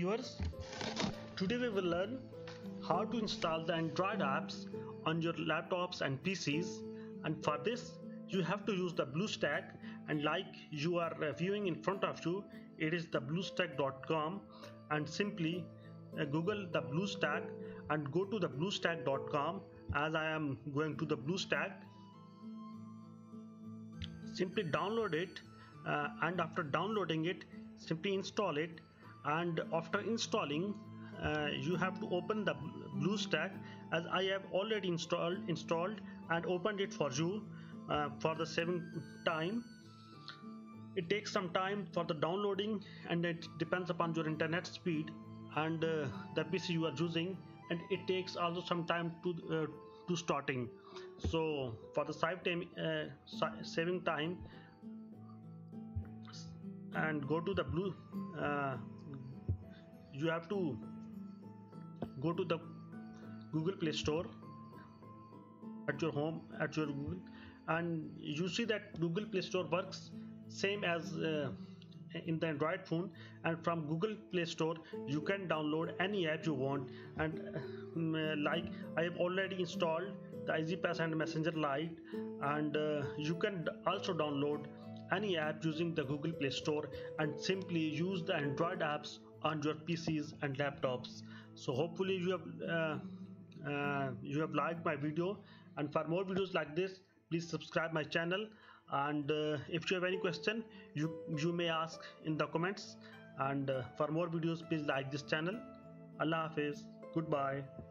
viewers, today we will learn how to install the Android apps on your laptops and PCs, and for this you have to use the BlueStack, and like you are viewing in front of you, it is the bluestack.com, and simply Google the BlueStack and go to the bluestack.com. As I am going to the BlueStack, simply download it, and after downloading it, simply install it. And after installing, you have to open the BlueStack, as I have already installed and opened it for you for the saving time. It takes some time for the downloading, and it depends upon your internet speed and the PC you are using, and it takes also some time to starting. So for the saving time, and go to the you have to go to the Google Play Store at your home, at your Google, and you see that Google Play Store works same as in the Android phone, and from Google Play Store you can download any app you want. And like I have already installed the EasyPass and Messenger Lite, and you can also download any app using the Google Play Store and simply use the Android apps on your PCs and laptops. So hopefully you have liked my video, and for more videos like this, please subscribe my channel. And if you have any question, you may ask in the comments. And for more videos, please like this channel. Allah Hafiz. Goodbye.